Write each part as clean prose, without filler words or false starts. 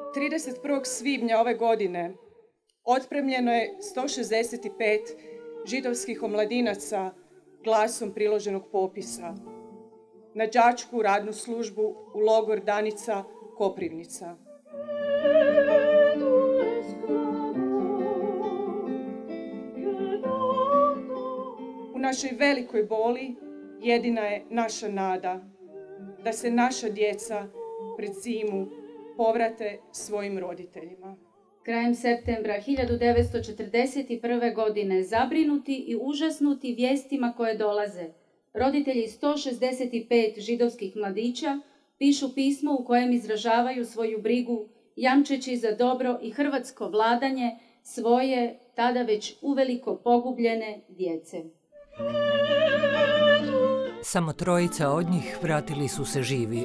31. svibnja ove godine otpremljeno je 165 židovskih omladinaca glasom priloženog popisa na đačku radnu službu u logor Danica, Koprivnica. U našoj velikoj boli jedina je naša nada da se naša djeca pred zimu povrate svojim roditeljima. Krajem septembra 1941. godine zabrinuti i užasnuti vijestima koje dolaze, roditelji 165 židovskih mladića pišu pismo u kojem izražavaju svoju brigu, jamčeći za dobro i hrvatsko vladanje svoje, tada već uveliko pogubljene djece. Samo trojica od njih vratili su se živi.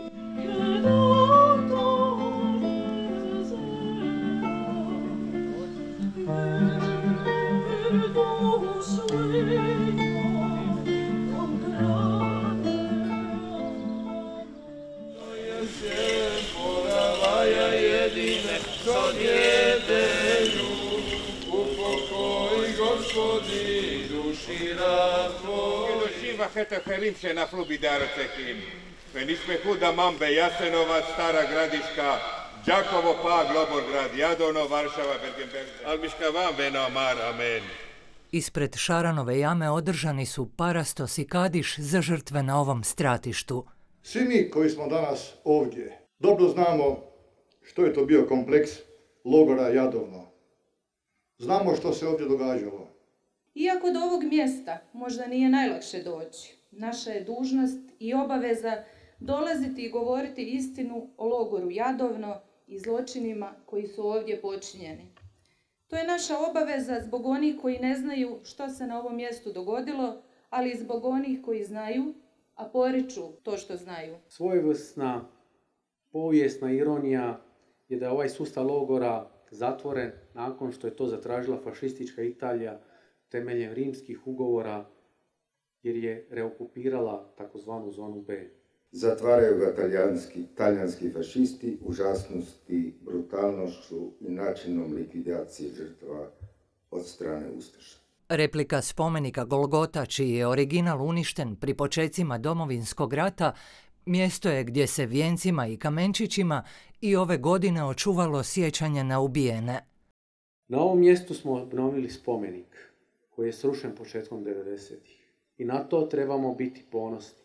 וחטא אחרים שנפלו בידי הרוצחים ונשפכו דמם ביאסנובץ, סטרה גרדישקה, ג'קובו פאג, לובורגרד, ידונו, ורשava, ברגנברג, על משכבם ונאמר אמן. Ispred Šaranove jame održani su parastos i kadiš za žrtve na ovom stratištu. Svi mi koji smo danas ovdje dobro znamo što je to bio kompleks logora Jadovno. Znamo što se ovdje događalo. Iako do ovog mjesta možda nije najlakše doći, naša je dužnost i obaveza dolaziti i govoriti istinu o logoru Jadovno i zločinima koji su ovdje počinjeni. To je naša obaveza zbog onih koji ne znaju što se na ovom mjestu dogodilo, ali i zbog onih koji znaju, a poriču to što znaju. Svojevrsna povijesna ironija je da je ovaj sustav logora zatvoren nakon što je to zatražila fašistička Italija temeljem rimskih ugovora jer je reokupirala takozvanu zonu B. Zatvaraju ga talijanski fašisti užasnosti, brutalnošću i načinom likvidacije žrtva od strane ustaša. Replika spomenika Golgota, čiji je original uništen pri počecima Domovinskog rata, mjesto je gdje se vijencima i kamenčićima i ove godine očuvalo sjećanje na ubijene. Na ovom mjestu smo obnovili spomenik koji je srušen početkom 90-ih. I na to trebamo biti ponosni.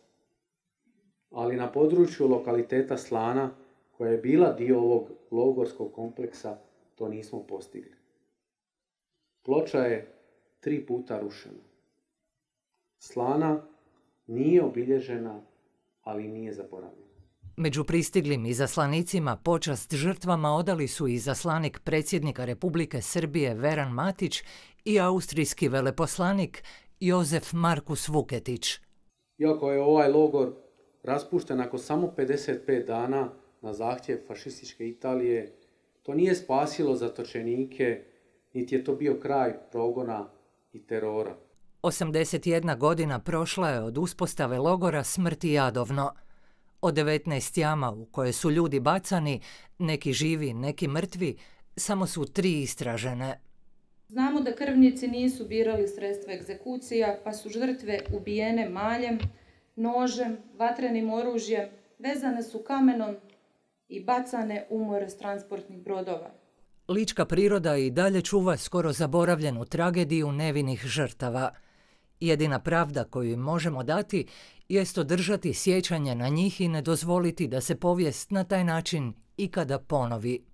Ali na području lokaliteta Slana, koja je bila dio ovog logorskog kompleksa, to nismo postigli. Ploča je 3 puta rušena. Slana nije obilježena, ali nije zaboravljena. Među pristiglim izaslanicima počast žrtvama odali su izaslanik predsjednika Republike Srbije Veran Matić i austrijski veleposlanik Jozef Markus Vuketić. Iako je ovaj logor raspušten nakon samo 55 dana na zahtjev fašističke Italije, to nije spasilo zatočenike, niti je to bio kraj progona i terora. 81 godina prošla je od uspostave logora Smrti Jadovno. Od 19 jama u koje su ljudi bacani, neki živi, neki mrtvi, samo su 3 istražene. Znamo da krvnici nisu birali sredstva egzekucija, pa su žrtve ubijene maljem, nožem, vatrenim oružjem, vezane su kamenom i bacane u more s transportnih brodova. Lička priroda i dalje čuva skoro zaboravljenu tragediju nevinih žrtava. Jedina pravda koju im možemo dati jest održati sjećanje na njih i ne dozvoliti da se povijest na taj način ikada ponovi.